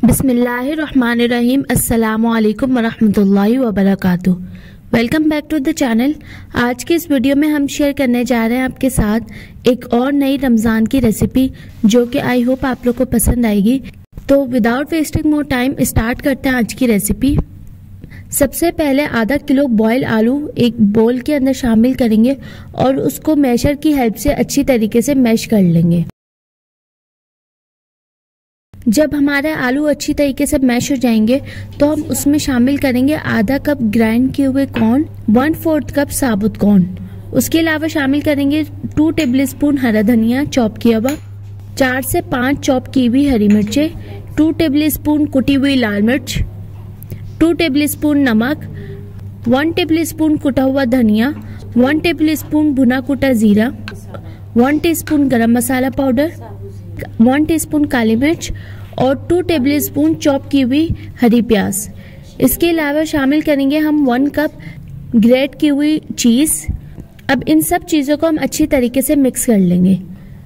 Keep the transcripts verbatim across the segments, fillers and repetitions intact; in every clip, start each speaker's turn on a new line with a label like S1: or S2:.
S1: बिस्मिल्लाहिर्रहमानिर्रहीम अस्सलामु अलैकुम वरहमतुल्लाहि वबरकातुहू। Welcome back to the channel. आज के इस वीडियो में हम शेयर करने जा रहे हैं आपके साथ एक और नई रमज़ान की रेसिपी, जो कि आई होप आप लोग को पसंद आएगी। तो without wasting more time start करते हैं आज की रेसिपी। सबसे पहले आधा किलो बॉयल आलू एक बोल के अंदर शामिल करेंगे और उसको मैशर की हेल्प से अच्छी तरीके से मैश कर लेंगे। जब हमारे आलू अच्छी तरीके से मैश हो जाएंगे तो हम उसमें शामिल करेंगे आधा कप ग्राइंड किए हुए कॉर्न, वन फोर्थ कप साबुत कॉर्न। उसके अलावा शामिल करेंगे टू टेबल स्पून हरा धनिया चॉप किया हुआ, चार से पाँच चॉप की हुई हरी मिर्चें, टू टेबल स्पून कुटी हुई लाल मिर्च, टू टेबल स्पून नमक, वन टेबल स्पून कुटा हुआ धनिया, वन टेबल स्पून भुना कुटा जीरा, one teaspoon garam masala powder, one teaspoon काली मिर्च और टू टेबल स्पून चॉप की हुई हरी प्याज। इसके अलावा शामिल करेंगे हम वन कप ग्रेट की हुई चीज़। अब इन सब चीज़ों को हम अच्छी तरीके से मिक्स कर लेंगे।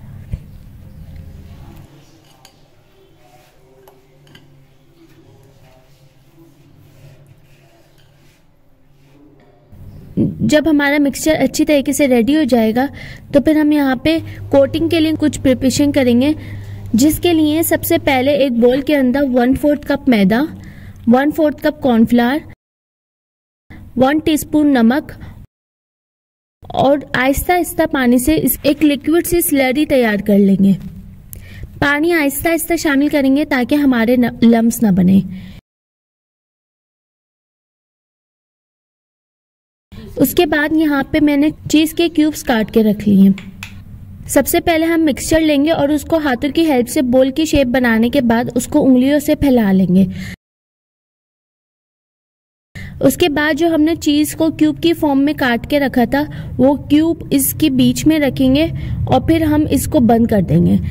S1: जब हमारा मिक्सचर अच्छी तरीके से रेडी हो जाएगा तो फिर हम यहाँ पे कोटिंग के लिए कुछ प्रिपरेशन करेंगे, जिसके लिए सबसे पहले एक बोल के अंदर one fourth cup maida, one fourth cup cornflour, one teaspoon नमक और आहिस्ता आहिस्ता पानी से इस एक लिक्विड सी स्लरी तैयार कर लेंगे। पानी आहिस्ता आहिस्ता शामिल करेंगे ताकि हमारे लम्स ना बने। उसके बाद यहाँ पे मैंने चीज़ के क्यूब्स काट के रख लिए हैं। सबसे पहले हम मिक्सचर लेंगे और उसको हाथों की हेल्प से बोल की शेप बनाने के बाद उसको उंगलियों से फैला लेंगे। उसके बाद जो हमने चीज़ को क्यूब की फॉर्म में काट के रखा था वो क्यूब इसके बीच में रखेंगे और फिर हम इसको बंद कर देंगे।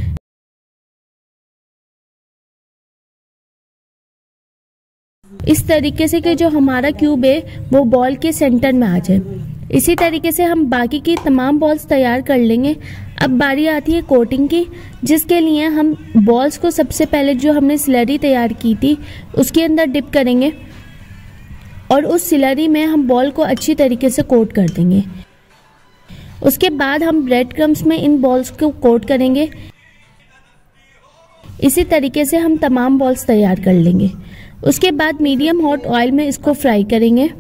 S1: इस तरीके से कि जो हमारा क्यूब है वो बॉल के सेंटर में आ जाए। इसी तरीके से हम बाकी की तमाम बॉल्स तैयार कर लेंगे। अब बारी आती है कोटिंग की, जिसके लिए हम बॉल्स को सबसे पहले जो हमने स्लरी तैयार की थी उसके अंदर डिप करेंगे और उस स्लरी में हम बॉल को अच्छी तरीके से कोट कर देंगे। उसके बाद हम ब्रेड क्रम्स में इन बॉल्स को कोट करेंगे। इसी तरीके से हम तमाम बॉल्स तैयार कर लेंगे। उसके बाद मीडियम हॉट ऑयल में इसको फ्राई करेंगे।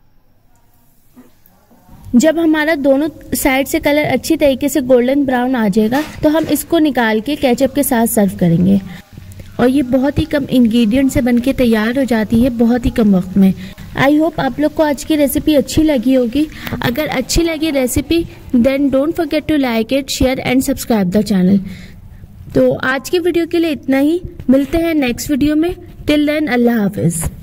S1: जब हमारा दोनों साइड से कलर अच्छी तरीके से गोल्डन ब्राउन आ जाएगा तो हम इसको निकाल के केचप के साथ सर्व करेंगे। और ये बहुत ही कम इंग्रेडिएंट से बनके तैयार हो जाती है, बहुत ही कम वक्त में। आई होप आप लोग को आज की रेसिपी अच्छी लगी होगी। अगर अच्छी लगी recipe then don't forget to like it, share and subscribe the channel. तो आज की वीडियो के लिए इतना ही। मिलते हैं नेक्स्ट वीडियो में। टिल देन अल्लाह हाफिज।